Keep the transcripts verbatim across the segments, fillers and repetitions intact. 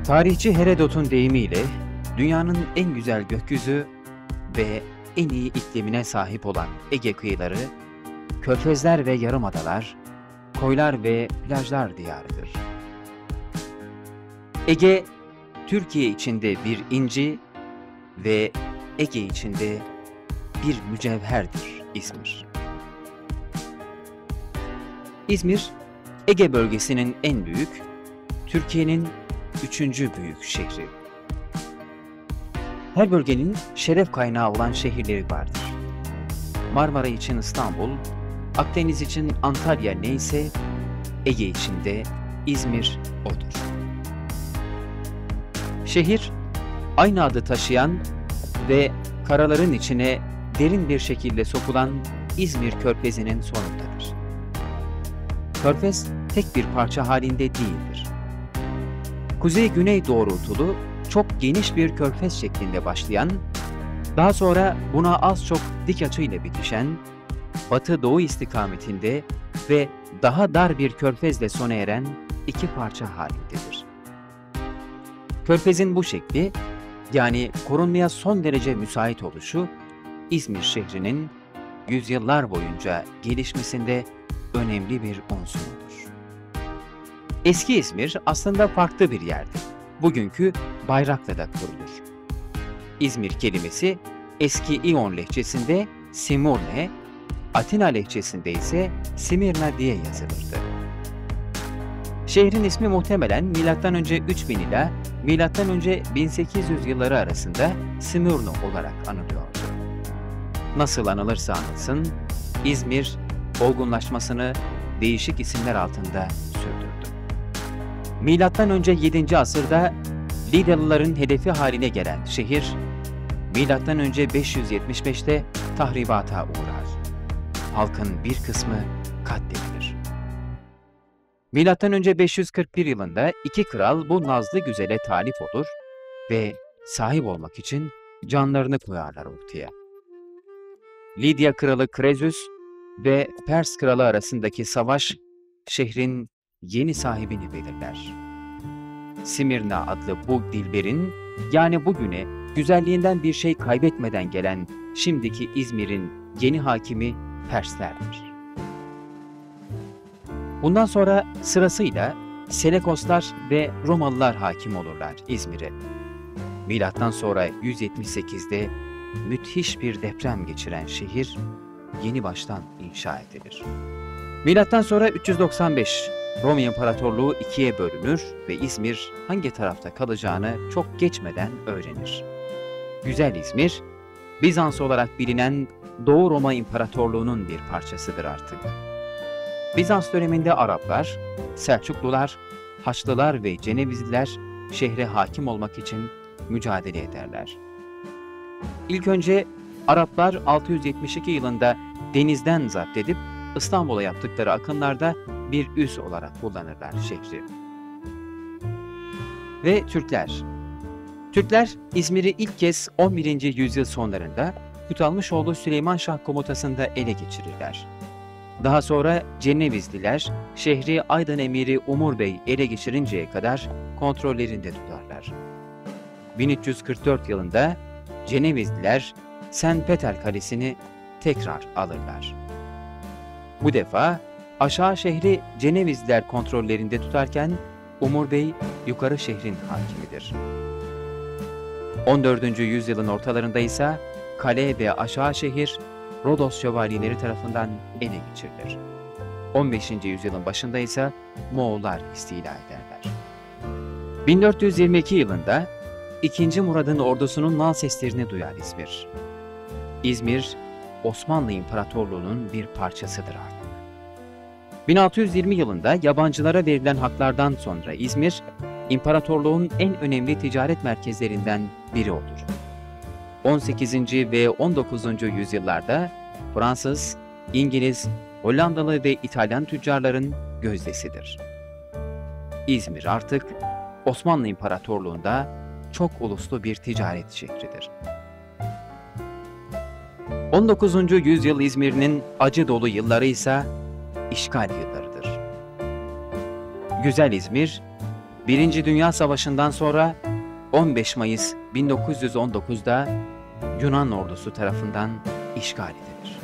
Tarihçi Herodot'un deyimiyle dünyanın en güzel gökyüzü ve en iyi iklimine sahip olan Ege kıyıları, körfezler ve yarımadalar, koylar ve plajlar diyarıdır. Ege, Türkiye içinde bir inci ve Ege içinde bir mücevherdir İzmir. İzmir, Ege bölgesinin en büyük, Türkiye'nin üçüncü büyük şehri. Her bölgenin şeref kaynağı olan şehirleri vardır. Marmara için İstanbul, Akdeniz için Antalya neyse, Ege için de İzmir odur. Şehir, aynı adı taşıyan ve karaların içine derin bir şekilde sokulan İzmir Körfezi'nin sonundadır. Körfez tek bir parça halinde değildir. Kuzey-güney doğrultulu, çok geniş bir körfez şeklinde başlayan, daha sonra buna az çok dik açıyla bitişen, batı-doğu istikametinde ve daha dar bir körfezle sona eren iki parça halindedir. Körfezin bu şekli, yani korunmaya son derece müsait oluşu, İzmir şehrinin yüzyıllar boyunca gelişmesinde önemli bir unsurdur. Eski İzmir aslında farklı bir yerdi. Bugünkü Bayraklı'da kurulur. İzmir kelimesi eski İyon lehçesinde Simurne, Atina lehçesinde ise Simirna diye yazılırdı. Şehrin ismi muhtemelen milattan önce üç bin ila milattan önce bin sekiz yüz yılları arasında Simurno olarak anılıyordu. Nasıl anılırsa anılsın, İzmir olgunlaşmasını değişik isimler altında sürdürdü. Milattan önce yedinci asırda Lidyalıların hedefi haline gelen şehir, milattan önce beş yüz yetmiş beşte tahribata uğrar. Halkın bir kısmı katledilir. Milattan önce beş yüz kırk bir yılında iki kral bu nazlı güzele talip olur ve sahip olmak için canlarını koyarlar ortaya. Lidya kralı Krezus ve Pers kralı arasındaki savaş şehrin yeni sahibini belirler. Simirna adlı bu dilberin, yani bugüne güzelliğinden bir şey kaybetmeden gelen şimdiki İzmir'in yeni hakimi Perslerdir. Bundan sonra sırasıyla Selekoslar ve Romalılar hakim olurlar İzmir'e. Milattan sonra yüz yetmiş sekizde müthiş bir deprem geçiren şehir yeni baştan inşa edilir. Milattan sonra üç yüz doksan beş Roma İmparatorluğu ikiye bölünür ve İzmir hangi tarafta kalacağını çok geçmeden öğrenir. Güzel İzmir, Bizans olarak bilinen Doğu Roma İmparatorluğu'nun bir parçasıdır artık. Bizans döneminde Araplar, Selçuklular, Haçlılar ve Cenevizliler şehre hakim olmak için mücadele ederler. İlk önce Araplar altı yüz yetmiş iki yılında denizden zapt edip İstanbul'a yaptıkları akınlarda bir üs olarak kullanırlar şehri. Ve Türkler. Türkler İzmir'i ilk kez on birinci yüzyıl sonlarında Kutalmışoğlu Süleyman Şah komutasında ele geçirirler. Daha sonra Cenevizliler şehri Aydın Emiri Umur Bey ele geçirinceye kadar kontrollerinde tutarlar. bin üç yüz kırk dört yılında Cenevizliler Saint Peter Kalesi'ni tekrar alırlar. Bu defa aşağı şehri Cenevizliler kontrollerinde tutarken Umur Bey yukarı şehrin hakimidir. on dördüncü yüzyılın ortalarında ise kale ve aşağı şehir Rodos şövalyeleri tarafından ele geçirilir. on beşinci yüzyılın başında ise Moğollar istila ederler. bin dört yüz yirmi iki yılında ikinci. Murad'ın ordusunun nal seslerini duyar İzmir. İzmir, Osmanlı İmparatorluğu'nun bir parçasıdır artık. bin altı yüz yirmi yılında yabancılara verilen haklardan sonra İzmir, İmparatorluğun en önemli ticaret merkezlerinden biri olur. on sekizinci ve on dokuzuncu yüzyıllarda Fransız, İngiliz, Hollandalı ve İtalyan tüccarların gözdesidir. İzmir artık Osmanlı İmparatorluğu'nda çok uluslu bir ticaret şehridir. on dokuzuncu yüzyıl İzmir'in acı dolu yılları ise işgal yıllarıdır. Güzel İzmir, Birinci Dünya Savaşı'ndan sonra on beş Mayıs bin dokuz yüz on dokuz'da Yunan ordusu tarafından işgal edilir.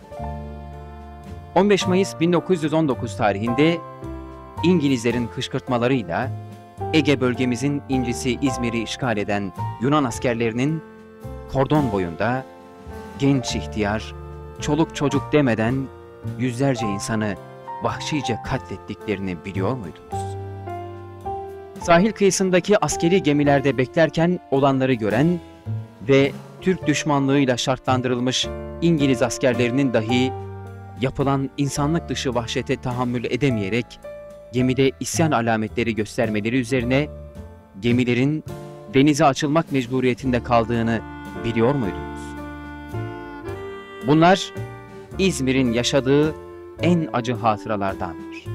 on beş Mayıs bin dokuz yüz on dokuz tarihinde İngilizlerin kışkırtmalarıyla Ege bölgemizin incisi İzmir'i işgal eden Yunan askerlerinin kordon boyunda genç ihtiyar, çoluk çocuk demeden yüzlerce insanı vahşice katlettiklerini biliyor muydunuz? Sahil kıyısındaki askeri gemilerde beklerken olanları gören ve Türk düşmanlığıyla şartlandırılmış İngiliz askerlerinin dahi yapılan insanlık dışı vahşete tahammül edemeyerek gemide isyan alametleri göstermeleri üzerine gemilerin denize açılmak mecburiyetinde kaldığını biliyor muydunuz? Bunlar İzmir'in yaşadığı en acı hatıralardandır.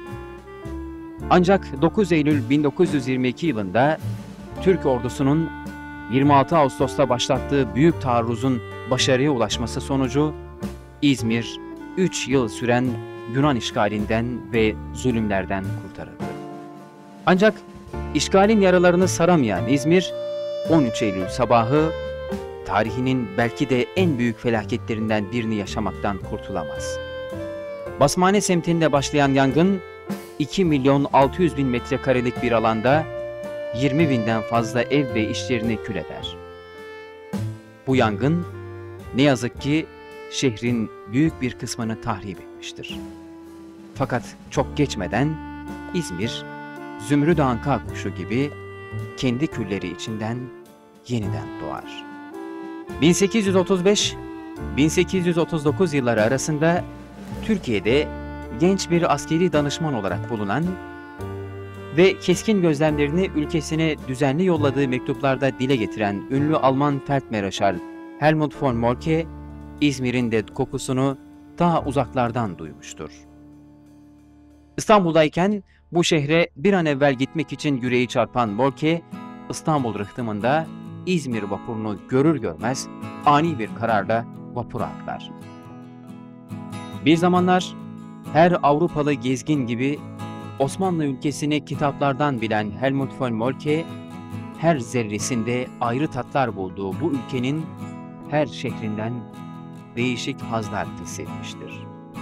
Ancak dokuz Eylül bin dokuz yüz yirmi iki yılında Türk ordusunun yirmi altı Ağustos'ta başlattığı büyük taarruzun başarıya ulaşması sonucu İzmir üç yıl süren Yunan işgalinden ve zulümlerden kurtarıldı. Ancak işgalin yaralarını saramayan İzmir, on üç Eylül sabahı tarihinin belki de en büyük felaketlerinden birini yaşamaktan kurtulamaz. Basmane semtinde başlayan yangın, iki milyon altı yüz bin metrekarelik bir alanda yirmi binden fazla ev ve iş yerini kül eder. Bu yangın ne yazık ki şehrin büyük bir kısmını tahrip etmiştir. Fakat çok geçmeden İzmir, zümrüt anka kuşu gibi kendi külleri içinden yeniden doğar. bin sekiz yüz otuz beş - bin sekiz yüz otuz dokuz yılları arasında Türkiye'de genç bir askeri danışman olarak bulunan ve keskin gözlemlerini ülkesine düzenli yolladığı mektuplarda dile getiren ünlü Alman Feldmareşal Helmut von Moltke, İzmir'in de kokusunu daha uzaklardan duymuştur. İstanbul'dayken bu şehre bir an evvel gitmek için yüreği çarpan Moltke, İstanbul rıhtımında İzmir vapurunu görür görmez ani bir kararla vapura atlar. Bir zamanlar her Avrupalı gezgin gibi Osmanlı ülkesini kitaplardan bilen Helmut von Moltke, her zerresinde ayrı tatlar bulduğu bu ülkenin her şehrinden değişik hazlar hissetmiştir.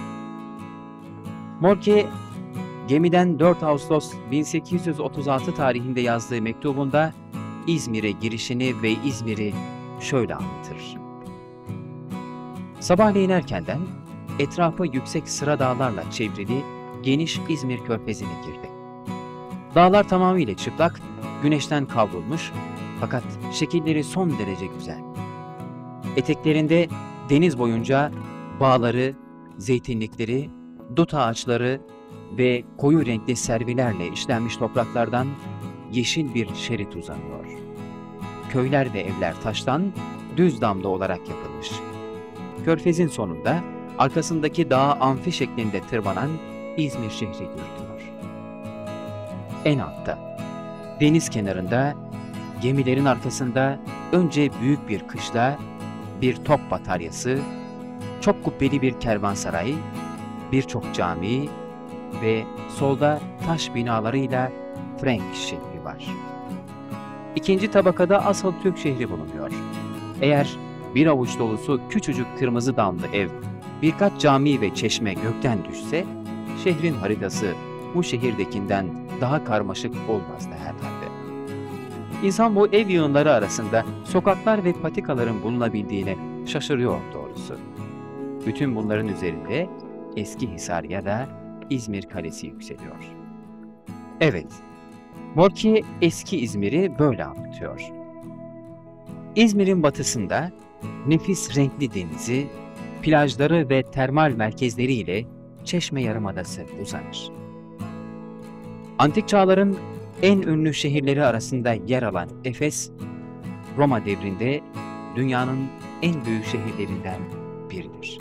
Moltke, gemiden dört Ağustos bin sekiz yüz otuz altı tarihinde yazdığı mektubunda İzmir'e girişini ve İzmir'i şöyle anlatır. Sabahleyin erkenden etrafı yüksek sıra dağlarla çevrili geniş İzmir Körfezi'ne girdi. Dağlar tamamıyla çıplak, güneşten kavrulmuş fakat şekilleri son derece güzel. Eteklerinde deniz boyunca bağları, zeytinlikleri, dut ağaçları ve koyu renkli servilerle işlenmiş topraklardan yeşil bir şerit uzanıyor. Köyler ve evler taştan, düz damda olarak yapılmış. Körfezin sonunda arkasındaki dağa amfi şeklinde tırmanan İzmir şehri görülüyor. En altta, deniz kenarında, gemilerin arkasında önce büyük bir kışla, bir top bataryası, çok kubbeli bir kervansaray, birçok cami ve solda taş binalarıyla Frank şehri var. İkinci tabakada asıl Türk şehri bulunuyor. Eğer bir avuç dolusu küçücük kırmızı damlı ev, birkaç cami ve çeşme gökten düşse, şehrin haritası bu şehirdekinden daha karmaşık olmazdı herhalde. İnsan bu ev yığınları arasında sokaklar ve patikaların bulunabildiğine şaşırıyor doğrusu. Bütün bunların üzerinde Eskihisar ya da İzmir Kalesi yükseliyor. Evet, Moltke eski İzmir'i böyle anlatıyor. İzmir'in batısında nefis renkli denizi, plajları ve termal merkezleriyle Çeşme Yarımadası uzanır. Antik çağların en ünlü şehirleri arasında yer alan Efes, Roma devrinde dünyanın en büyük şehirlerinden biridir.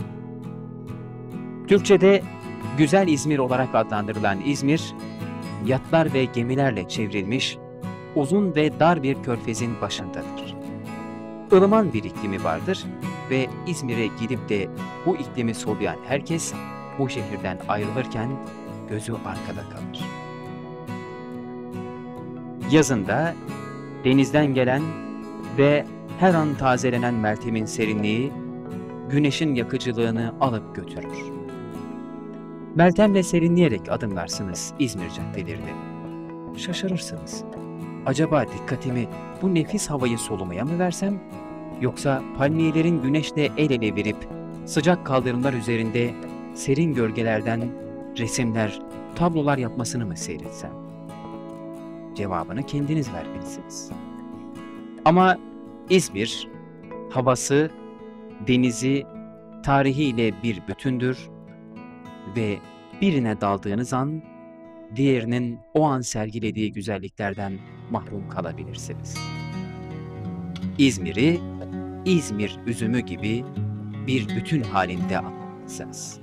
Türkçe'de Güzel İzmir olarak adlandırılan İzmir, yatlar ve gemilerle çevrilmiş uzun ve dar bir körfezin başındadır. Ilıman bir iklimi vardır ve İzmir'e gidip de bu iklimi soluyan herkes bu şehirden ayrılırken gözü arkada kalır. Yazında denizden gelen ve her an tazelenen Meltem'in serinliği, güneşin yakıcılığını alıp götürür. Meltem'le serinleyerek adımlarsınız İzmir caddelerinde. Şaşırırsınız. Acaba dikkatimi bu nefis havayı solumaya mı versem, yoksa palmiyelerin güneşle el ele verip sıcak kaldırımlar üzerinde serin gölgelerden resimler, tablolar yapmasını mı seyretsem? Cevabını kendiniz vermelisiniz. Ama İzmir, havası, denizi, tarihiyle bir bütündür ve birine daldığınız an, diğerinin o an sergilediği güzelliklerden mahrum kalabilirsiniz. İzmir'i, İzmir üzümü gibi bir bütün halinde anlamalısınız.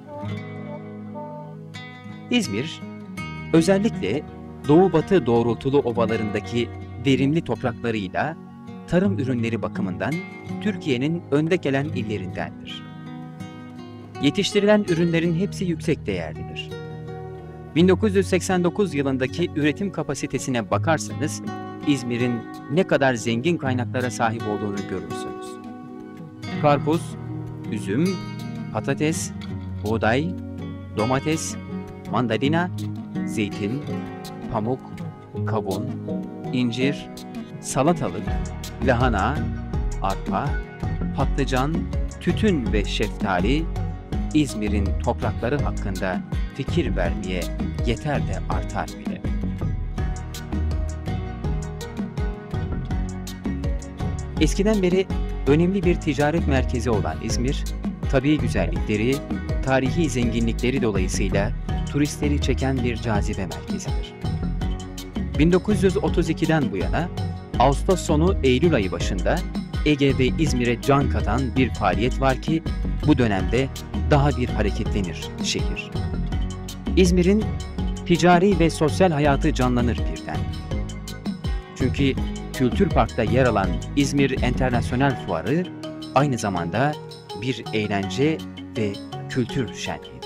İzmir, özellikle doğu-batı doğrultulu ovalarındaki verimli topraklarıyla tarım ürünleri bakımından Türkiye'nin önde gelen illerindendir. Yetiştirilen ürünlerin hepsi yüksek değerlidir. bin dokuz yüz seksen dokuz yılındaki üretim kapasitesine bakarsanız İzmir'in ne kadar zengin kaynaklara sahip olduğunu görürsünüz. Karpuz, üzüm, patates, buğday, domates, mandalina, zeytin, pamuk, kavun, incir, salatalık, lahana, arpa, patlıcan, tütün ve şeftali İzmir'in toprakları hakkında fikir vermeye yeter de artar bile. Eskiden beri önemli bir ticaret merkezi olan İzmir, tabii güzellikleri, tarihi zenginlikleri dolayısıyla turistleri çeken bir cazibe merkezidir. bin dokuz yüz otuz ikiden bu yana Ağustos sonu Eylül ayı başında Ege ve İzmir'e can katan bir faaliyet var ki bu dönemde daha bir hareketlenir şehir. İzmir'in ticari ve sosyal hayatı canlanır birden. Çünkü Kültür Park'ta yer alan İzmir Enternasyonel Fuarı aynı zamanda bir eğlence ve kültür şenliğidir.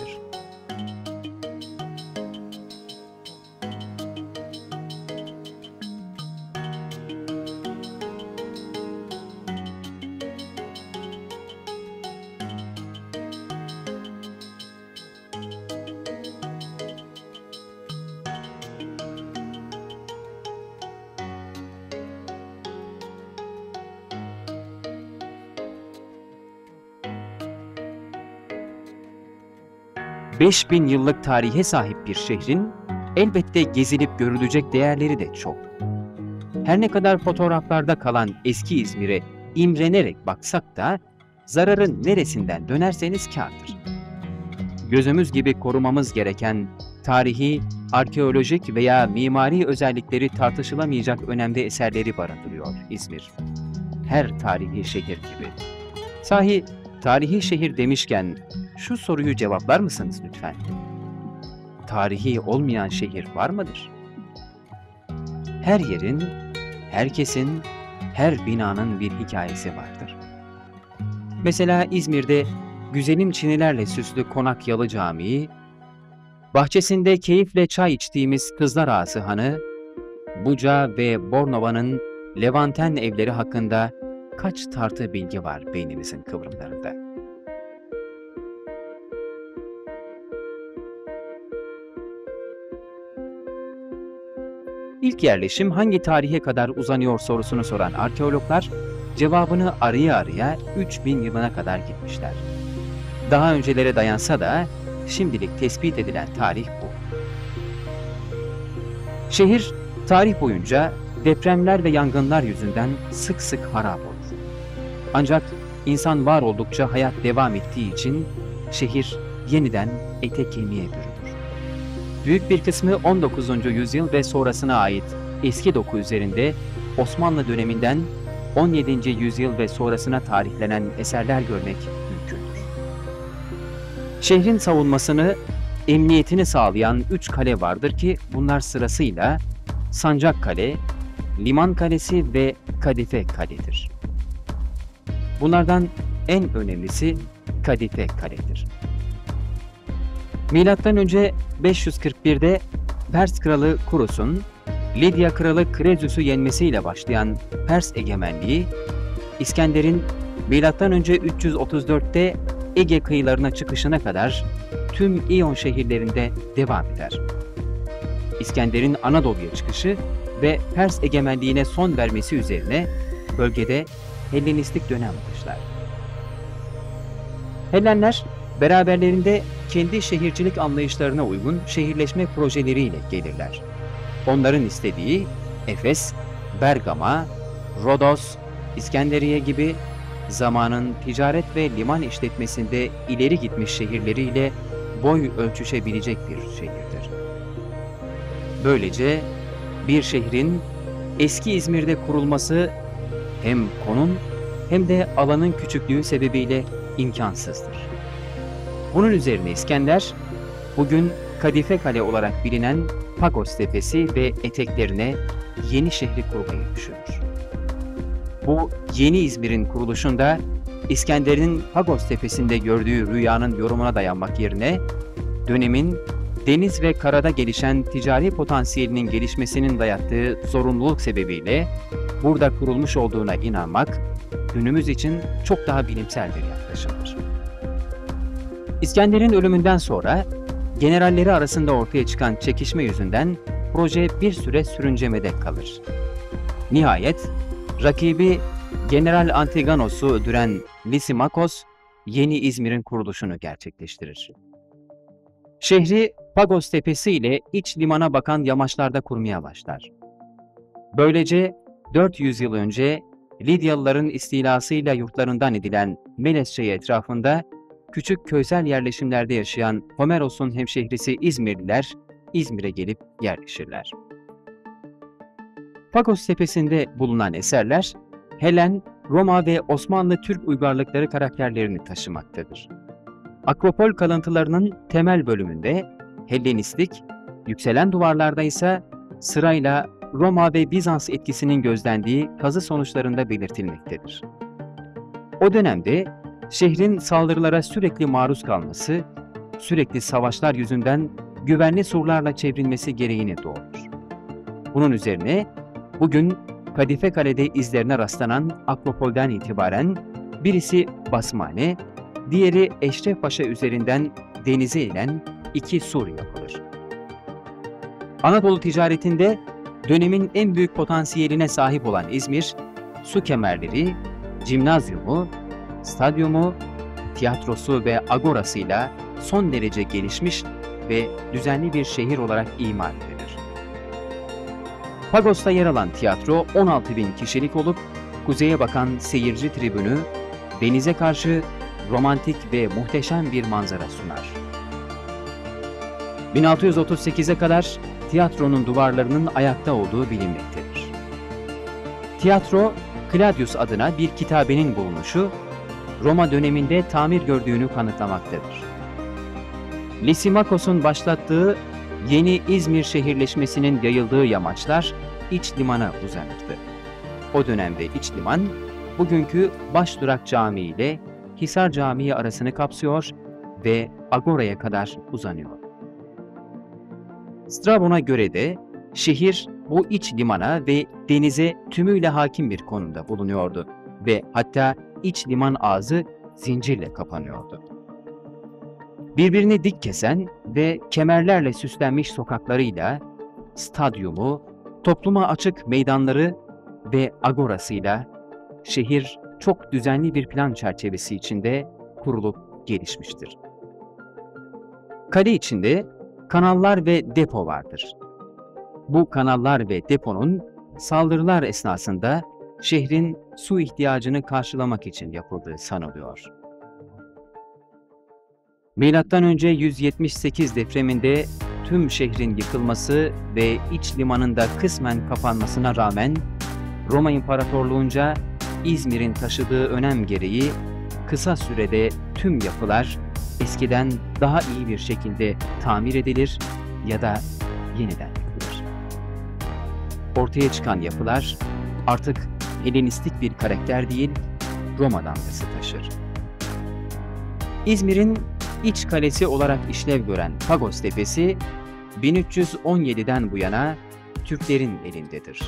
beş bin yıllık tarihe sahip bir şehrin elbette gezilip görülecek değerleri de çok. Her ne kadar fotoğraflarda kalan eski İzmir'e imrenerek baksak da zararın neresinden dönerseniz kârdır. Gözümüz gibi korumamız gereken tarihi, arkeolojik veya mimari özellikleri tartışılamayacak önemli eserleri barındırıyor İzmir. Her tarihi şehir gibi. Sahi tarihi şehir demişken şu soruyu cevaplar mısınız lütfen? Tarihi olmayan şehir var mıdır? Her yerin, herkesin, her binanın bir hikayesi vardır. Mesela İzmir'de güzelim çinilerle süslü Konak Yalı Camii, bahçesinde keyifle çay içtiğimiz Kızlar Ağası Hanı, Buca ve Bornova'nın Levanten evleri hakkında kaç tartı bilgi var beynimizin kıvrımlarında. İlk yerleşim hangi tarihe kadar uzanıyor sorusunu soran arkeologlar, cevabını araya araya üç bin yılına kadar gitmişler. Daha öncelere dayansa da şimdilik tespit edilen tarih bu. Şehir, tarih boyunca depremler ve yangınlar yüzünden sık sık harap olur. Ancak insan var oldukça hayat devam ettiği için şehir yeniden ete kemiğe bürünür. Büyük bir kısmı on dokuzuncu yüzyıl ve sonrasına ait eski doku üzerinde Osmanlı döneminden on yedinci yüzyıl ve sonrasına tarihlenen eserler görmek mümkündür. Şehrin savunmasını, emniyetini sağlayan üç kale vardır ki bunlar sırasıyla Sancakkale, Liman Kalesi ve Kadife Kale'dir. Bunlardan en önemlisi Kadife Kale'dir. Milattan önce beş yüz kırk birde Pers kralı Kurus'un Lidya kralı Krezus'u yenmesiyle başlayan Pers egemenliği, İskender'in milattan önce üç yüz otuz dörtte Ege kıyılarına çıkışına kadar tüm İyon şehirlerinde devam eder. İskender'in Anadolu'ya çıkışı ve Pers egemenliğine son vermesi üzerine bölgede Hellenistik dönem başlar. Hellenler beraberlerinde kendi şehircilik anlayışlarına uygun şehirleşme projeleriyle gelirler. Onların istediği Efes, Bergama, Rodos, İskenderiye gibi zamanın ticaret ve liman işletmesinde ileri gitmiş şehirleriyle boy ölçüşebilecek bir şehirdir. Böylece bir şehrin eski İzmir'de kurulması hem konum hem de alanın küçüklüğü sebebiyle imkansızdır. Bunun üzerine İskender, bugün Kadife Kale olarak bilinen Pagos Tepesi ve eteklerine yeni şehri kurmayı düşünür. Bu yeni İzmir'in kuruluşunda İskender'in Pagos Tepesi'nde gördüğü rüyanın yorumuna dayanmak yerine dönemin deniz ve karada gelişen ticari potansiyelinin gelişmesinin dayattığı zorunluluk sebebiyle burada kurulmuş olduğuna inanmak günümüz için çok daha bilimsel bir yaklaşımdır. İskender'in ölümünden sonra generalleri arasında ortaya çıkan çekişme yüzünden proje bir süre sürüncemede kalır. Nihayet rakibi General Antigonos'u öldüren Lysimakos, yeni İzmir'in kuruluşunu gerçekleştirir. Şehri Pagos Tepesi ile iç limana bakan yamaçlarda kurmaya başlar. Böylece dört yüz yıl önce Lidyalıların istilasıyla yurtlarından edilen Melesçe etrafında küçük köysel yerleşimlerde yaşayan Homeros'un hemşehrisi İzmirliler İzmir'e gelip yerleşirler. Pagos Tepesi'nde bulunan eserler, Helen, Roma ve Osmanlı Türk uygarlıkları karakterlerini taşımaktadır. Akropol kalıntılarının temel bölümünde Hellenistik, yükselen duvarlarda ise sırayla Roma ve Bizans etkisinin gözlendiği kazı sonuçlarında belirtilmektedir. O dönemde şehrin saldırılara sürekli maruz kalması, sürekli savaşlar yüzünden güvenli surlarla çevrilmesi gereğini doğurur. Bunun üzerine bugün Kadife Kale'de izlerine rastlanan Akropol'den itibaren birisi Basmane, diğeri Eşref Paşa üzerinden denize inen iki sur yapılır. Anadolu ticaretinde dönemin en büyük potansiyeline sahip olan İzmir, su kemerleri, cimnazyumu, stadyumu, tiyatrosu ve agorasıyla son derece gelişmiş ve düzenli bir şehir olarak imar edilir. Pagos'ta yer alan tiyatro on altı bin kişilik olup kuzeye bakan seyirci tribünü denize karşı romantik ve muhteşem bir manzara sunar. bin altı yüz otuz sekize kadar tiyatronun duvarlarının ayakta olduğu bilinmektedir. Tiyatro, Claudius adına bir kitabenin bulunuşu, Roma döneminde tamir gördüğünü kanıtlamaktadır. Lysimakos'un başlattığı yeni İzmir şehirleşmesinin yayıldığı yamaçlar iç limana uzanırdı. O dönemde iç liman, bugünkü Başdurak Camii ile Hisar Camii arasını kapsıyor ve Agora'ya kadar uzanıyor. Strabon'a göre de şehir bu iç limana ve denize tümüyle hakim bir konumda bulunuyordu ve hatta iç liman ağzı zincirle kapanıyordu. Birbirini dik kesen ve kemerlerle süslenmiş sokaklarıyla, stadyumu, topluma açık meydanları ve agorasıyla şehir çok düzenli bir plan çerçevesi içinde kurulup gelişmiştir. Kale içinde kanallar ve depo vardır. Bu kanallar ve deponun saldırılar esnasında şehrin su ihtiyacını karşılamak için yapıldığı sanılıyor. Milattan önce yüz yetmiş sekiz depreminde tüm şehrin yıkılması ve iç limanın da kısmen kapanmasına rağmen Roma İmparatorluğunca İzmir'in taşıdığı önem gereği kısa sürede tüm yapılar eskiden daha iyi bir şekilde tamir edilir ya da yeniden yapılır. Ortaya çıkan yapılar artık Helenistik bir karakter değil, Roma damgası taşır. İzmir'in iç kalesi olarak işlev gören Pagos Tepesi, bin üç yüz on yediden bu yana Türklerin elindedir.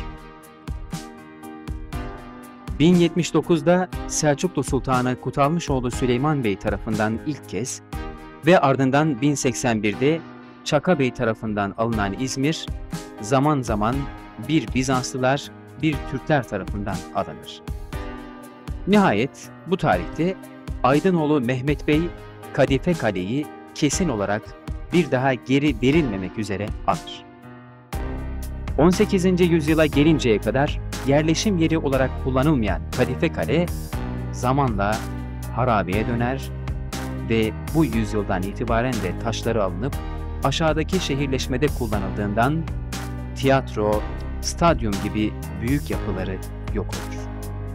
bin yetmiş dokuzda Selçuklu Sultanı Kutalmışoğlu Süleyman Bey tarafından ilk kez ve ardından bin seksen birde Çaka Bey tarafından alınan İzmir, zaman zaman bir Bizanslılar, bir Türkler tarafından alınır. Nihayet bu tarihte Aydınoğlu Mehmet Bey, Kadife Kale'yi kesin olarak bir daha geri verilmemek üzere alır. on sekizinci yüzyıla gelinceye kadar yerleşim yeri olarak kullanılmayan Kadife Kale zamanla harabeye döner ve bu yüzyıldan itibaren de taşları alınıp aşağıdaki şehirleşmede kullanıldığından tiyatro, stadyum gibi büyük yapıları yok olur.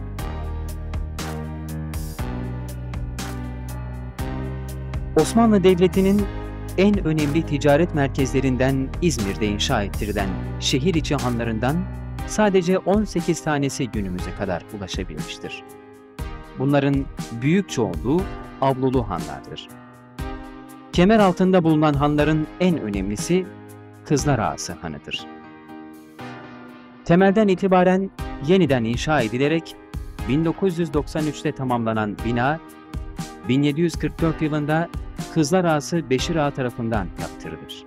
Osmanlı Devleti'nin en önemli ticaret merkezlerinden İzmir'de inşa ettirilen şehir içi hanlarından sadece on sekiz tanesi günümüze kadar ulaşabilmiştir. Bunların büyük çoğunluğu avlulu hanlardır. Kemer altında bulunan hanların en önemlisi Kızlar Ağası Hanı'dır. Temelden itibaren yeniden inşa edilerek bin dokuz yüz doksan üçte tamamlanan bina, bin yedi yüz kırk dört yılında Kızlar Ağası Beşir Ağa tarafından yaptırılır.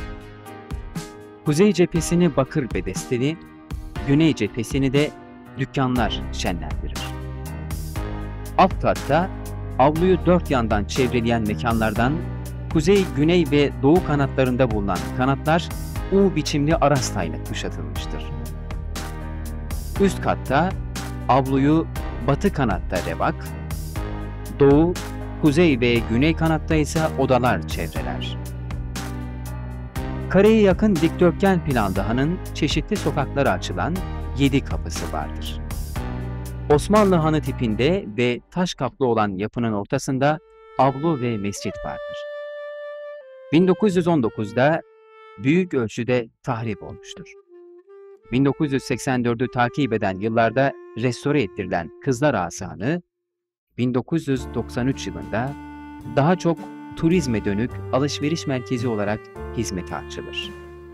Kuzey cephesini bakır bedesteli, güney cephesini de dükkanlar şenlendirir. Alt katta avluyu dört yandan çevreleyen mekanlardan kuzey, güney ve doğu kanatlarında bulunan kanatlar U biçimli arastayla kuşatılmıştır. Üst katta avluyu batı kanatta revak, doğu, kuzey ve güney kanatta ise odalar çevreler. Kareye yakın dikdörtgen planda hanın çeşitli sokaklara açılan yedi kapısı vardır. Osmanlı hanı tipinde ve taş kaplı olan yapının ortasında avlu ve mescit vardır. bin dokuz yüz on dokuzda büyük ölçüde tahrip olmuştur. bin dokuz yüz seksen dördü takip eden yıllarda restore ettirilen Kızlar Ağası Hanı, bin dokuz yüz doksan üç yılında daha çok turizme dönük alışveriş merkezi olarak hizmete açılır.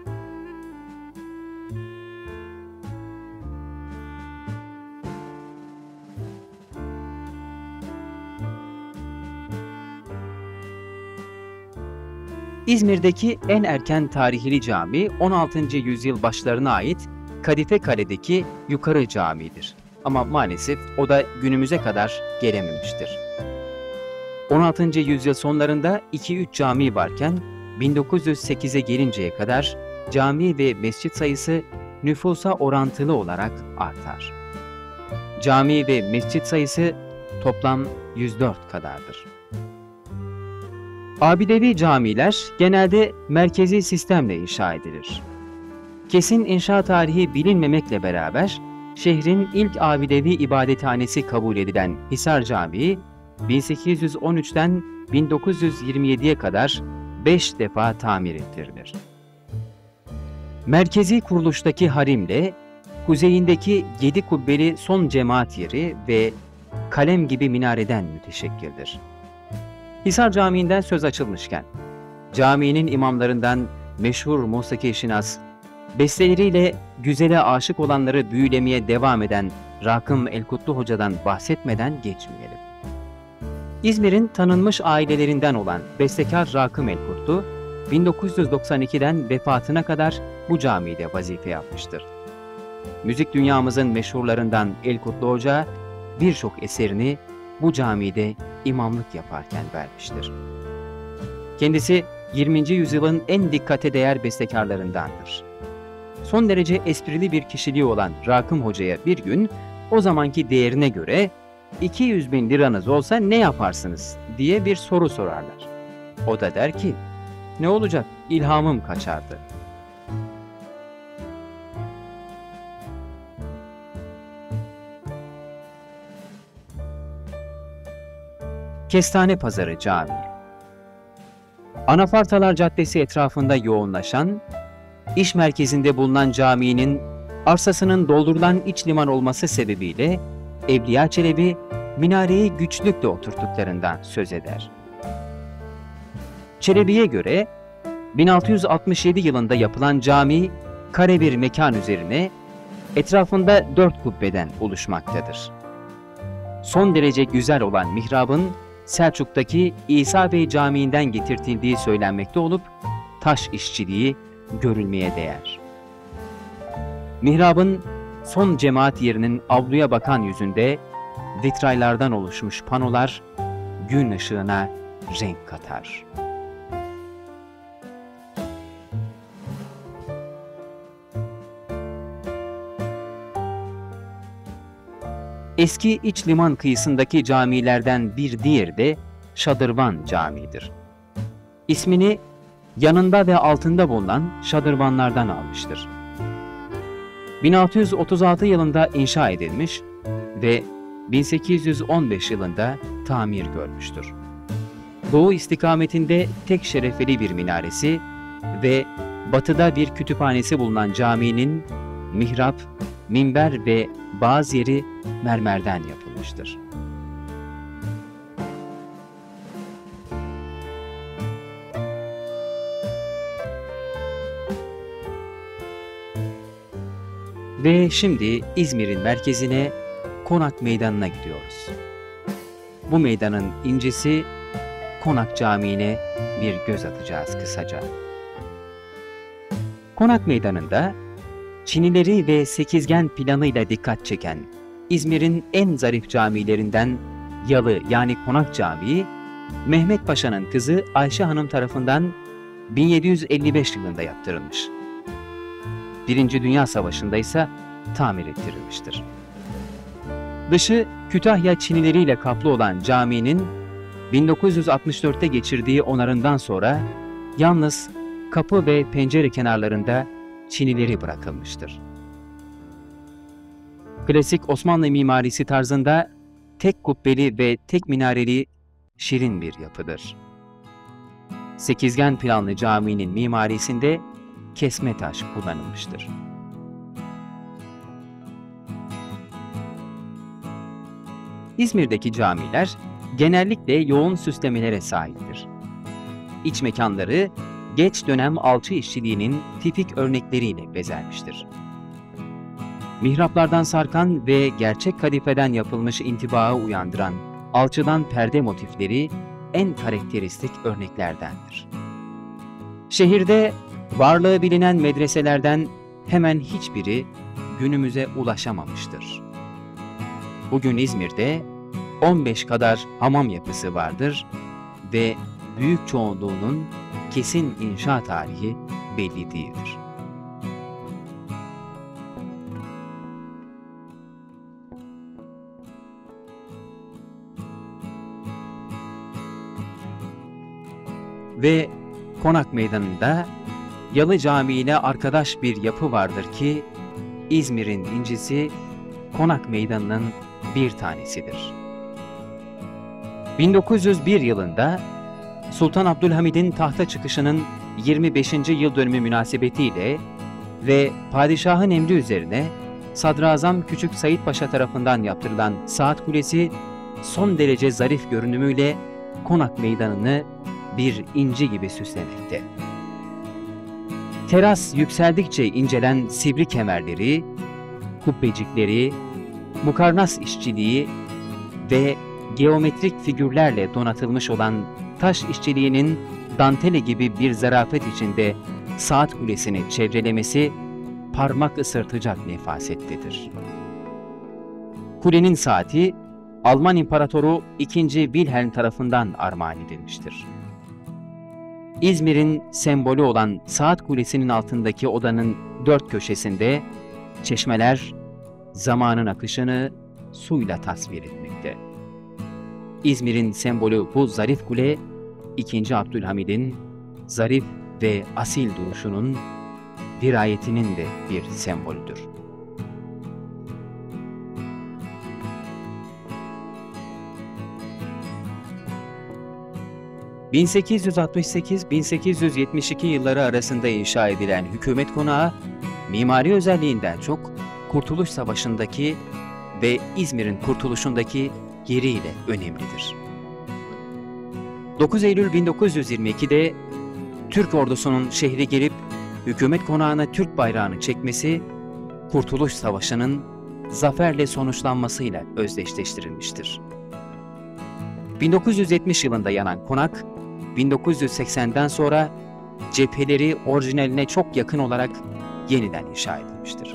İzmir'deki en erken tarihli cami on altıncı yüzyıl başlarına ait Kadife Kale'deki Yukarı Camii'dir. Ama maalesef o da günümüze kadar gelememiştir. on altıncı yüzyıl sonlarında iki üç cami varken bin dokuz yüz sekize gelinceye kadar cami ve mescit sayısı nüfusa orantılı olarak artar. Cami ve mescit sayısı toplam yüz dört kadardır. Abidevi camiler genelde merkezi sistemle inşa edilir. Kesin inşa tarihi bilinmemekle beraber şehrin ilk abidevi ibadethanesi kabul edilen Hisar Camii, bin sekiz yüz on üçten bin dokuz yüz yirmi yediye kadar beş defa tamir ettirilir. Merkezi kuruluştaki harimle, kuzeyindeki yedi kubbeli son cemaat yeri ve kalem gibi minareden müteşekkildir. Hisar Camii'nden söz açılmışken, caminin imamlarından meşhur musiki şinas, besteleriyle güzele aşık olanları büyülemeye devam eden Rakım Elkutlu Hoca'dan bahsetmeden geçmeyelim. İzmir'in tanınmış ailelerinden olan bestekar Rakım Elkutlu, bin dokuz yüz doksan ikiden vefatına kadar bu camide vazife yapmıştır. Müzik dünyamızın meşhurlarından Elkutlu Hoca, birçok eserini bu camide imamlık yaparken vermiştir. Kendisi yirminci yüzyılın en dikkate değer bestekarlarındandır. Son derece esprili bir kişiliği olan Rakım Hoca'ya bir gün o zamanki değerine göre iki yüz bin liranız olsa ne yaparsınız diye bir soru sorarlar. O da der ki, ne olacak, ilhamım kaçardı. Kestane Pazarı Camii. Anafartalar Caddesi etrafında yoğunlaşan, iş merkezinde bulunan caminin arsasının doldurulan iç liman olması sebebiyle Evliya Çelebi minareyi güçlükle oturttuklarından söz eder. Çelebi'ye göre bin altı yüz altmış yedi yılında yapılan cami kare bir mekan üzerine etrafında dört kubbeden oluşmaktadır. Son derece güzel olan mihrabın Selçuk'taki İsa Bey Camii'nden getirtildiği söylenmekte olup taş işçiliği görülmeye değer. Mihrabın son cemaat yerinin avluya bakan yüzünde vitraylardan oluşmuş panolar gün ışığına renk katar. Eski iç liman kıyısındaki camilerden bir diğeri de Şadırvan Camii'dir. İsmini yanında ve altında bulunan şadırvanlardan almıştır. bin altı yüz otuz altı yılında inşa edilmiş ve bin sekiz yüz on beş yılında tamir görmüştür. Doğu istikametinde tek şerefeli bir minaresi ve batıda bir kütüphanesi bulunan caminin mihrap, minber ve bazı yeri mermerden yapılmıştır. Ve şimdi İzmir'in merkezine, Konak Meydanı'na gidiyoruz. Bu meydanın incisi Konak Camii'ne bir göz atacağız kısaca. Konak Meydanı'nda çinileri ve sekizgen planıyla dikkat çeken İzmir'in en zarif camilerinden Yalı yani Konak Camii, Mehmet Paşa'nın kızı Ayşe Hanım tarafından bin yedi yüz elli beş yılında yaptırılmış. Birinci Dünya Savaşı'nda ise tamir ettirilmiştir. Dışı Kütahya çinileriyle kaplı olan caminin bin dokuz yüz altmış dörtte geçirdiği onarımdan sonra yalnız kapı ve pencere kenarlarında çinileri bırakılmıştır. Klasik Osmanlı mimarisi tarzında tek kubbeli ve tek minareli şirin bir yapıdır. Sekizgen planlı caminin mimarisinde kesme taş kullanılmıştır. İzmir'deki camiler genellikle yoğun süslemelere sahiptir. İç mekanları geç dönem alçı işçiliğinin tipik örnekleriyle bezenmiştir. Mihraplardan sarkan ve gerçek kadifeden yapılmış intibağı uyandıran alçıdan perde motifleri en karakteristik örneklerdendir. Şehirde varlığı bilinen medreselerden hemen hiçbiri günümüze ulaşamamıştır. Bugün İzmir'de on beş kadar hamam yapısı vardır ve büyük çoğunluğunun kesin inşa tarihi belli değildir. Ve Konak Meydanı'nda Yalı Camii ile arkadaş bir yapı vardır ki İzmir'in incisi Konak Meydanı'nın bir tanesidir. bin dokuz yüz bir yılında Sultan Abdülhamid'in tahta çıkışının yirmi beşinci yıl dönümü münasebetiyle ve padişahın emri üzerine Sadrazam Küçük Said Paşa tarafından yaptırılan Saat Kulesi son derece zarif görünümüyle Konak Meydanı'nı bir inci gibi süslemekte. Teras yükseldikçe incelen sivri kemerleri, kubbecikleri, mukarnas işçiliği ve geometrik figürlerle donatılmış olan taş işçiliğinin dantele gibi bir zarafet içinde saat kulesini çevrelemesi parmak ısırtacak nefasettedir. Kulenin saati Alman İmparatoru ikinci. Wilhelm tarafından armağan edilmiştir. İzmir'in sembolü olan Saat Kulesi'nin altındaki odanın dört köşesinde çeşmeler zamanın akışını suyla tasvir etmekte. İzmir'in sembolü bu zarif kule, ikinci. Abdülhamid'in zarif ve asil duruşunun, dirayetinin de bir sembolüdür. bin sekiz yüz altmış sekiz bin sekiz yüz yetmiş iki yılları arasında inşa edilen hükümet konağı, mimari özelliğinden çok Kurtuluş Savaşı'ndaki ve İzmir'in kurtuluşundaki yeriyle önemlidir. dokuz Eylül bin dokuz yüz yirmi iki'de Türk ordusunun şehri gelip hükümet konağına Türk bayrağını çekmesi, Kurtuluş Savaşı'nın zaferle sonuçlanmasıyla özdeşleştirilmiştir. bin dokuz yüz yetmiş yılında yanan konak, bin dokuz yüz seksenden sonra cepheleri orijinaline çok yakın olarak yeniden inşa edilmiştir.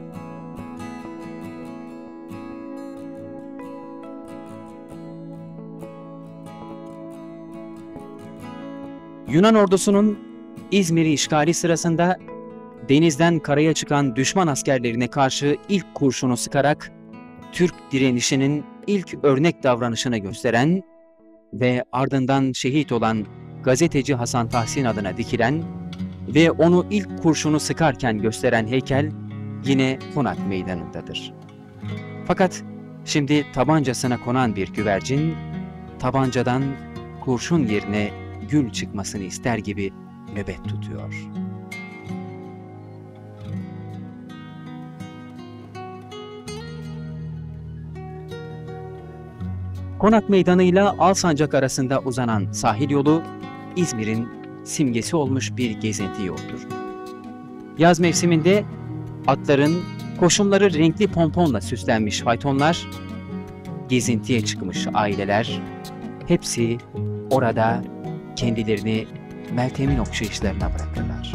Yunan ordusunun İzmir'i işgali sırasında denizden karaya çıkan düşman askerlerine karşı ilk kurşunu sıkarak Türk direnişinin ilk örnek davranışını gösteren ve ardından şehit olan gazeteci Hasan Tahsin adına dikilen ve onu ilk kurşunu sıkarken gösteren heykel yine Konak Meydanı'ndadır. Fakat şimdi tabancasına konan bir güvercin, tabancadan kurşun yerine gül çıkmasını ister gibi nöbet tutuyor. Konak Meydanı ile Alsancak arasında uzanan sahil yolu, İzmir'in simgesi olmuş bir gezinti yoludur. Yaz mevsiminde atların koşumları renkli pomponla süslenmiş faytonlar, gezintiye çıkmış aileler, hepsi orada kendilerini Meltem'in okşayışlarına bırakırlar.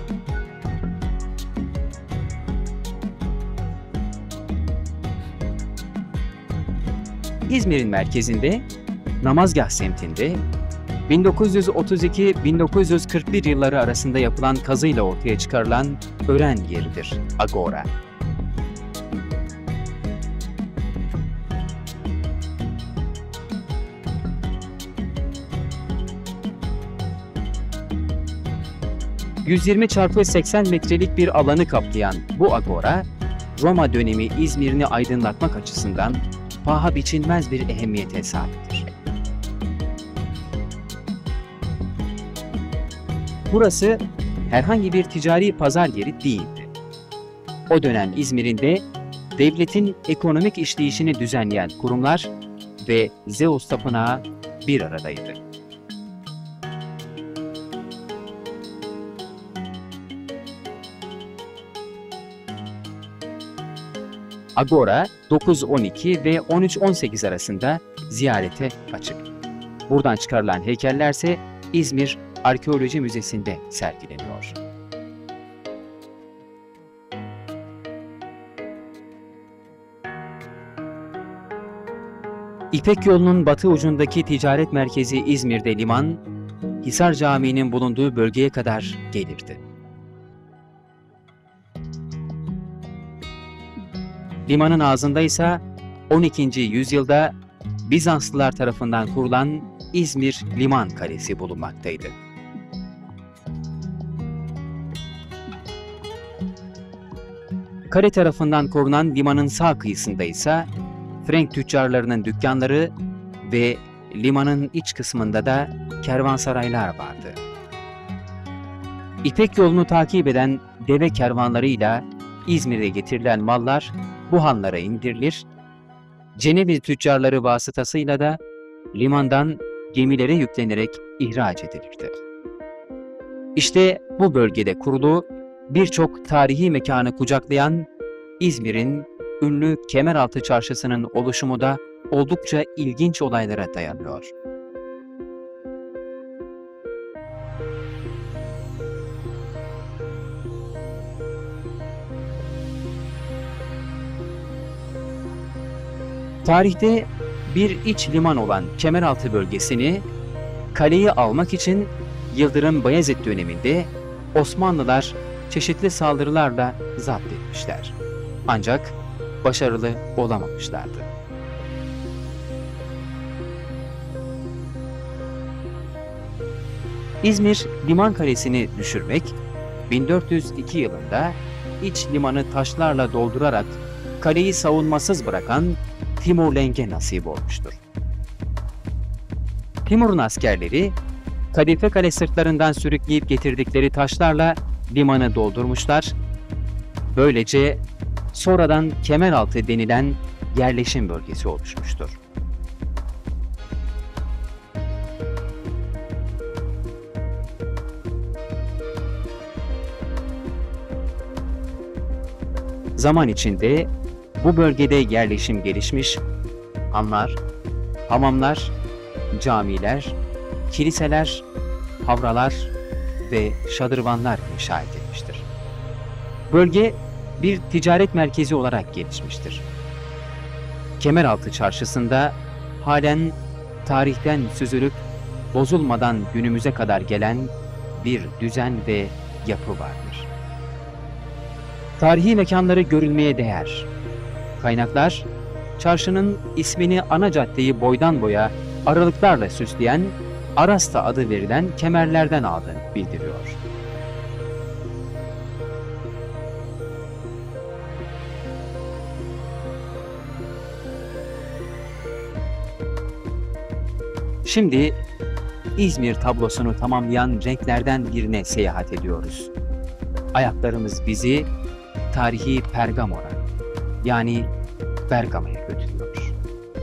İzmir'in merkezinde, Namazgah semtinde, bin dokuz yüz otuz iki bin dokuz yüz kırk bir yılları arasında yapılan kazıyla ortaya çıkarılan öğren yeridir Agora. yüz yirmi çarpı seksen metrelik bir alanı kaplayan bu agora, Roma dönemi İzmir'ini aydınlatmak açısından paha biçilmez bir ehemmiyete sahiptir. Burası herhangi bir ticari pazar yeri değildi. O dönem İzmir'inde devletin ekonomik işleyişini düzenleyen kurumlar ve Zeus Tapınağı bir aradaydı. Agora dokuz on iki ve on üç on sekiz arasında ziyarete açık. Buradan çıkarılan heykellerse İzmir Arkeoloji Müzesi'nde sergileniyor. İpek yolunun batı ucundaki ticaret merkezi İzmir'de liman, Hisar Camii'nin bulunduğu bölgeye kadar gelirdi. Limanın ağzında ise on ikinci yüzyılda Bizanslılar tarafından kurulan İzmir Liman Kalesi bulunmaktaydı. Kale tarafından korunan limanın sağ kıyısında ise Frank tüccarlarının dükkanları ve limanın iç kısmında da kervansaraylar vardı. İpek yolunu takip eden deve kervanlarıyla İzmir'e getirilen mallar bu hanlara indirilir, Ceneviz tüccarları vasıtasıyla da limandan gemilere yüklenerek ihraç edilirdi. İşte bu bölgede kurulu birçok tarihi mekanı kucaklayan İzmir'in ünlü Kemeraltı Çarşısı'nın oluşumu da oldukça ilginç olaylara dayanıyor. Tarihte bir iç liman olan Kemeraltı bölgesini kaleyi almak için Yıldırım Bayezid döneminde Osmanlılar çeşitli saldırılarla zapt etmişler. Ancak başarılı olamamışlardı. İzmir Liman Kalesi'ni düşürmek, bin dört yüz iki yılında iç limanı taşlarla doldurarak kaleyi savunmasız bırakan Timur Lenk'e nasip olmuştur. Timur'un askerleri, Kadife Kale sırtlarından sürükleyip getirdikleri taşlarla limanı doldurmuşlar. Böylece sonradan Kemeraltı denilen yerleşim bölgesi oluşmuştur. Zaman içinde bu bölgede yerleşim gelişmiş, hanlar, hamamlar, camiler, kiliseler, havralar ve şadırvanlar inşa edilmiştir. Bölge bir ticaret merkezi olarak gelişmiştir. Kemeraltı Çarşısı'nda halen tarihten süzülüp bozulmadan günümüze kadar gelen bir düzen ve yapı vardır. Tarihi mekanları görülmeye değer. Kaynaklar, çarşının ismini ana caddeyi boydan boya aralıklarla süsleyen Arasta adı verilen kemerlerden aldığını bildiriyor. Şimdi İzmir tablosunu tamamlayan renklerden birine seyahat ediyoruz. Ayaklarımız bizi tarihi Pergamon'a, yani Bergama'ya götürüyor.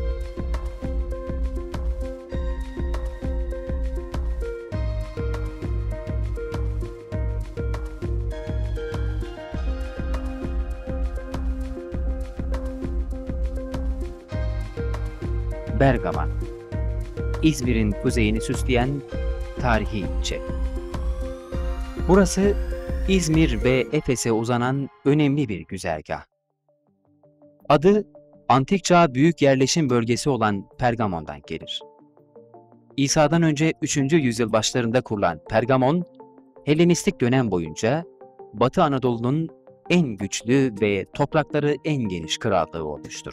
Bergama, İzmir'in kuzeyini süsleyen tarihi ilçe. Burası İzmir ve Efes'e uzanan önemli bir güzergah. Adı antik çağ büyük yerleşim bölgesi olan Pergamon'dan gelir. İsa'dan önce üçüncü yüzyıl başlarında kurulan Pergamon, Helenistik dönem boyunca Batı Anadolu'nun en güçlü ve toprakları en geniş krallığı olmuştur.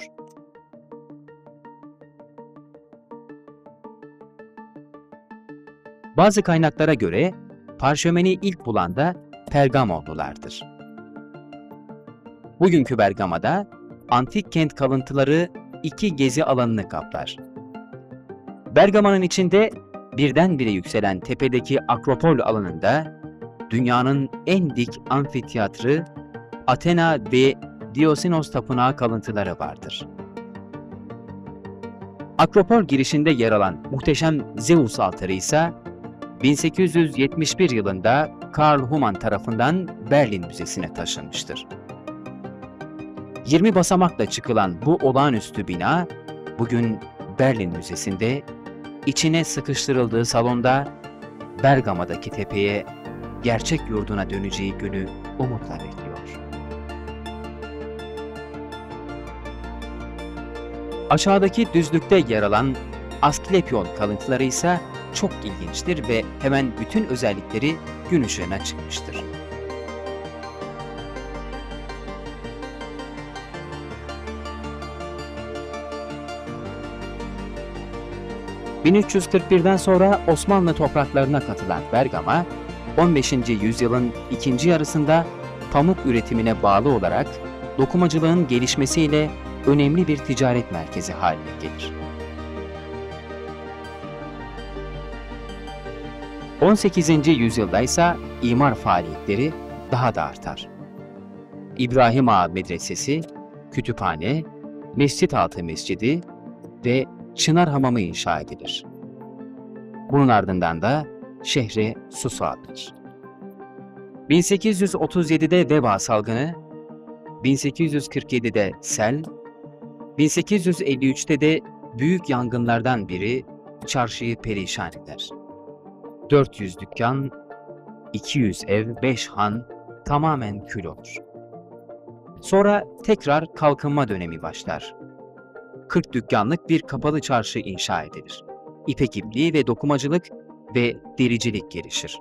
Bazı kaynaklara göre parşömeni ilk bulan da Pergamonlulardır. Bugünkü Bergama'da antik kent kalıntıları iki gezi alanını kaplar. Bergama'nın içinde birdenbire yükselen tepedeki Akropol alanında dünyanın en dik amfiteyatrı Athena ve Dionysos tapınağı kalıntıları vardır. Akropol girişinde yer alan muhteşem Zeus altarı ise bin sekiz yüz yetmiş bir yılında Karl Humann tarafından Berlin Müzesi'ne taşınmıştır. yirmi basamakla çıkılan bu olağanüstü bina, bugün Berlin Müzesi'nde, içine sıkıştırıldığı salonda Bergama'daki tepeye, gerçek yurduna döneceği günü umutla bekliyor. Aşağıdaki düzlükte yer alan Asklepion kalıntıları ise çok ilginçtir ve hemen bütün özellikleri gün ışığına çıkmıştır. bin üç yüz kırk birden sonra Osmanlı topraklarına katılan Bergama, on beşinci yüzyılın ikinci yarısında pamuk üretimine bağlı olarak dokumacılığın gelişmesiyle önemli bir ticaret merkezi haline gelir. on sekizinci yüzyılda ise imar faaliyetleri daha da artar. İbrahim Ağa Medresesi, kütüphane, Mescitaltı Mescidi ve Çınar Hamamı inşa edilir. Bunun ardından da şehre su sağlanır. bin sekiz yüz otuz yedide veba salgını, bin sekiz yüz kırk yedide sel, bin sekiz yüz elli üçte de büyük yangınlardan biri çarşıyı perişan eder. dört yüz dükkan, iki yüz ev, beş han tamamen kül olur. Sonra tekrar kalkınma dönemi başlar. kırk dükkanlık bir kapalı çarşı inşa edilir. İpek ipliği ve dokumacılık ve dericilik gelişir.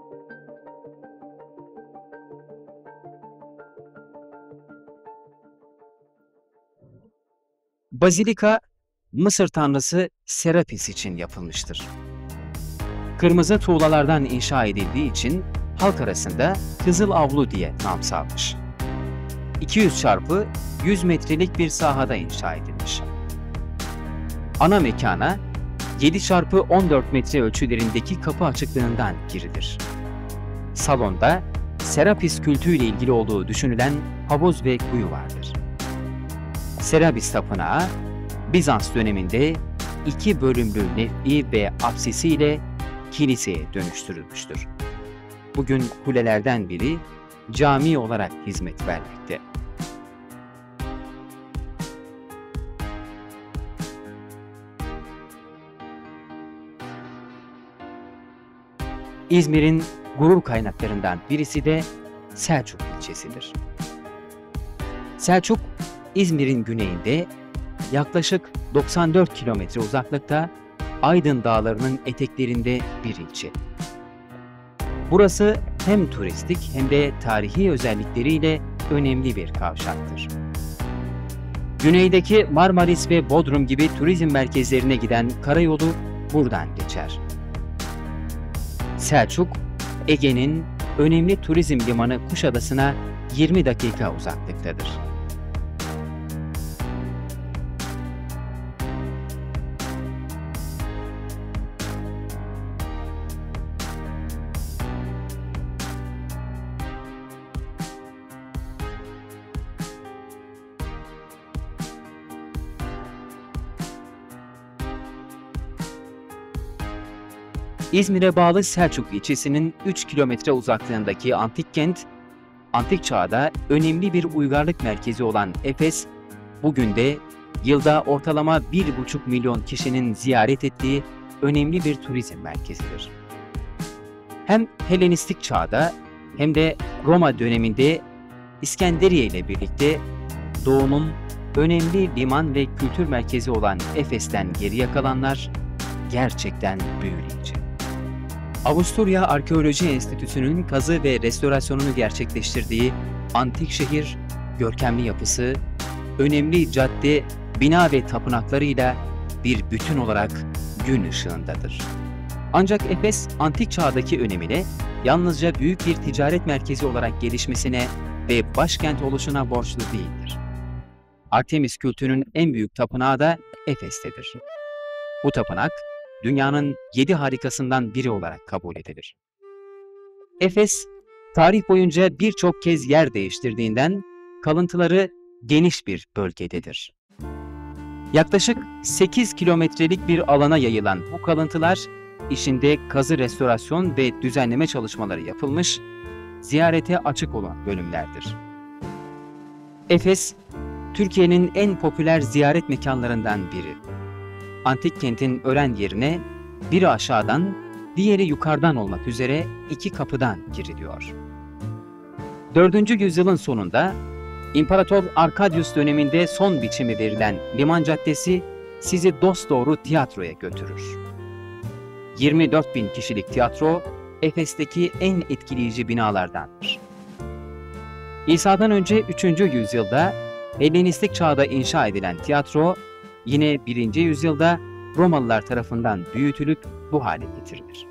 Bazilika, Mısır tanrısı Serapis için yapılmıştır. Kırmızı tuğlalardan inşa edildiği için halk arasında Kızıl Avlu diye nam salmış. iki yüz çarpı yüz metrelik bir sahada inşa edilmiş. Ana mekana yedi çarpı on dört metre ölçülerindeki kapı açıklığından girilir. Salonda Serapis kültüyle ilgili olduğu düşünülen havuz ve kuyu vardır. Serapis Tapınağı, Bizans döneminde iki bölümlü nef'i ve apsisiyle kiliseye dönüştürülmüştür. Bugün kulelerden biri cami olarak hizmet vermekte. İzmir'in gurur kaynaklarından birisi de Selçuk ilçesidir. Selçuk, İzmir'in güneyinde yaklaşık doksan dört kilometre uzaklıkta Aydın Dağları'nın eteklerinde bir ilçe. Burası hem turistik hem de tarihi özellikleriyle önemli bir kavşaktır. Güneydeki Marmaris ve Bodrum gibi turizm merkezlerine giden karayolu buradan geçer. Selçuk, Ege'nin önemli turizm limanı Kuşadası'na yirmi dakika uzaklıktadır. İzmir'e bağlı Selçuk ilçesinin üç kilometre uzaklığındaki antik kent, antik çağda önemli bir uygarlık merkezi olan Efes, bugün de yılda ortalama bir buçuk milyon kişinin ziyaret ettiği önemli bir turizm merkezidir. Hem Helenistik çağda hem de Roma döneminde İskenderiye ile birlikte Doğu'nun önemli liman ve kültür merkezi olan Efes'ten geriye kalanlar gerçekten büyüleyici. Avusturya Arkeoloji Enstitüsü'nün kazı ve restorasyonunu gerçekleştirdiği antik şehir, görkemli yapısı, önemli cadde, bina ve tapınaklarıyla bir bütün olarak gün ışığındadır. Ancak Efes, antik çağdaki önemine yalnızca büyük bir ticaret merkezi olarak gelişmesine ve başkent oluşuna borçlu değildir. Artemis kültünün en büyük tapınağı da Efes'tedir. Bu tapınak, dünyanın yedi harikasından biri olarak kabul edilir. Efes, tarih boyunca birçok kez yer değiştirdiğinden kalıntıları geniş bir bölgededir. Yaklaşık sekiz kilometrelik bir alana yayılan bu kalıntılar, içinde kazı restorasyon ve düzenleme çalışmaları yapılmış, ziyarete açık olan bölümlerdir. Efes, Türkiye'nin en popüler ziyaret mekanlarından biri. Antik kentin öğren yerine biri aşağıdan, diğeri yukarıdan olmak üzere iki kapıdan giriliyor. dördüncü yüzyılın sonunda İmparator Arkadius döneminde son biçimi verilen Liman Caddesi sizi dosdoğru tiyatroya götürür. yirmi dört bin kişilik tiyatro Efes'teki en etkileyici binalardandır. İsa'dan önce üçüncü yüzyılda Helenistik çağda inşa edilen tiyatro yine birinci yüzyılda Romalılar tarafından büyütülüp bu hale getirilir.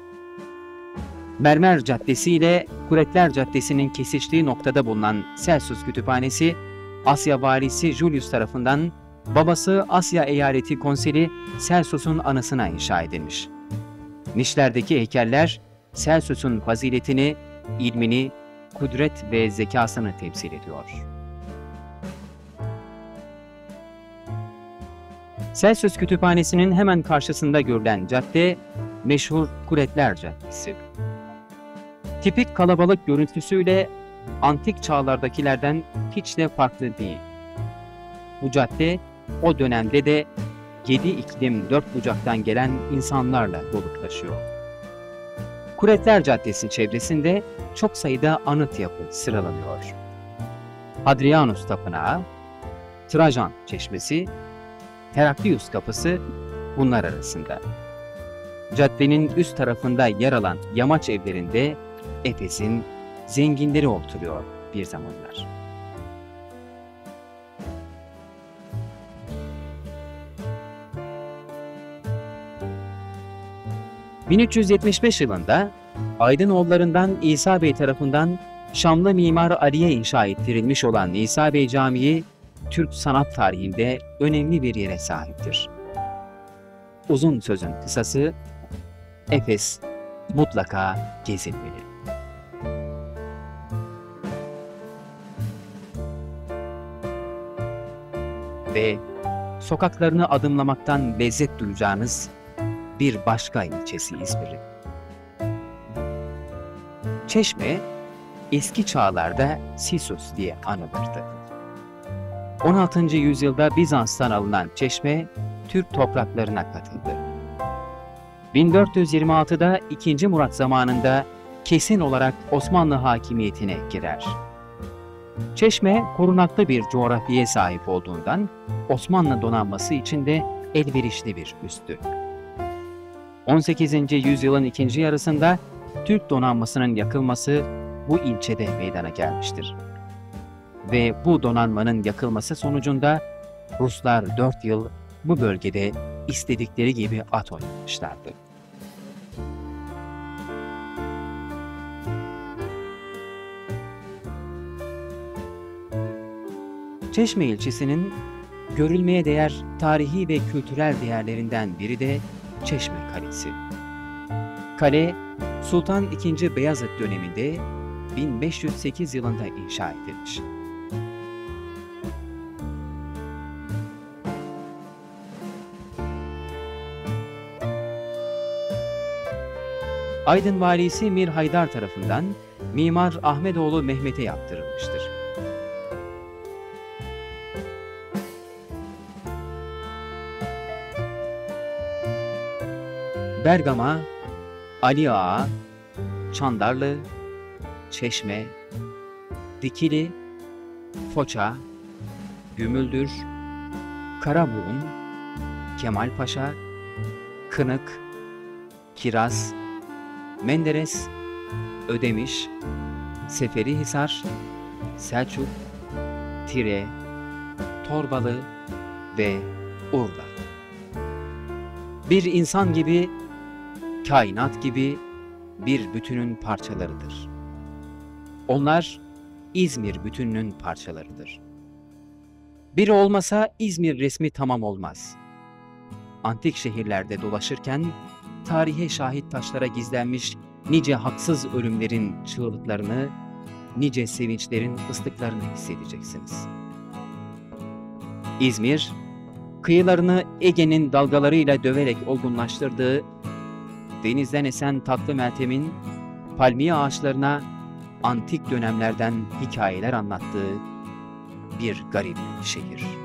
Mermer Caddesi ile Kuretler Caddesi'nin kesiştiği noktada bulunan Celsus Kütüphanesi, Asya valisi Julius tarafından babası Asya Eyaleti Konsili Celsus'un anısına inşa edilmiş. Nişlerdeki heykeller Celsus'un faziletini, ilmini, kudret ve zekasını temsil ediyor. Celsus Kütüphanesi'nin hemen karşısında görülen cadde, meşhur Kuretler Caddesi. Tipik kalabalık görüntüsüyle antik çağlardakilerden hiç de farklı değil. Bu cadde, o dönemde de yedi iklim dört bucaktan gelen insanlarla dolup taşıyor. Kuretler Caddesi çevresinde çok sayıda anıt yapı sıralanıyor. Hadrianus Tapınağı, Trajan Çeşmesi, Heraklius Kapısı bunlar arasında. Caddenin üst tarafında yer alan yamaç evlerinde Efes'in zenginleri oturuyor bir zamanlar. bin üç yüz yetmiş beş yılında Aydınoğullarından İsa Bey tarafından Şamlı mimar Ali'ye inşa ettirilmiş olan İsa Bey Camii, Türk sanat tarihinde önemli bir yere sahiptir. Uzun sözün kısası, Efes mutlaka gezilmeli. Ve sokaklarını adımlamaktan lezzet duyacağınız bir başka ilçesi İzmir'in. Çeşme, eski çağlarda Sisus diye anılırdı. on altıncı yüzyılda Bizans'tan alınan Çeşme, Türk topraklarına katıldı. bin dört yüz yirmi altıda ikinci. Murat zamanında kesin olarak Osmanlı hakimiyetine girer. Çeşme, korunaklı bir coğrafyaya sahip olduğundan Osmanlı donanması için de elverişli bir üstü. on sekizinci yüzyılın ikinci yarısında Türk donanmasının yakılması bu ilçede meydana gelmiştir. Ve bu donanmanın yakılması sonucunda Ruslar dört yıl bu bölgede istedikleri gibi at oynamışlardı. Çeşme ilçesinin görülmeye değer tarihi ve kültürel değerlerinden biri de Çeşme Kalesi. Kale, Sultan ikinci. Beyazıt döneminde bin beş yüz sekiz yılında inşa edilmiş. Aydın valisi Mir Haydar tarafından Mimar Ahmetoğlu Mehmet'e yaptırılmıştır. Bergama, Ali Ağa, Çandarlı, Çeşme, Dikili, Foça, Gümüldür, Karabuğun, Kemalpaşa, Kınık, Kiraz, Menderes, Ödemiş, Seferihisar, Selçuk, Tire, Torbalı ve Urla. Bir insan gibi, kainat gibi bir bütünün parçalarıdır. Onlar İzmir bütününün parçalarıdır. Biri olmasa İzmir resmi tamam olmaz. Antik şehirlerde dolaşırken tarihe şahit taşlara gizlenmiş nice haksız ölümlerin çığlıklarını, nice sevinçlerin ıslıklarını hissedeceksiniz. İzmir, kıyılarını Ege'nin dalgalarıyla döverek olgunlaştırdığı, denizden esen tatlı Meltem'in palmiye ağaçlarına antik dönemlerden hikayeler anlattığı bir garip şehir.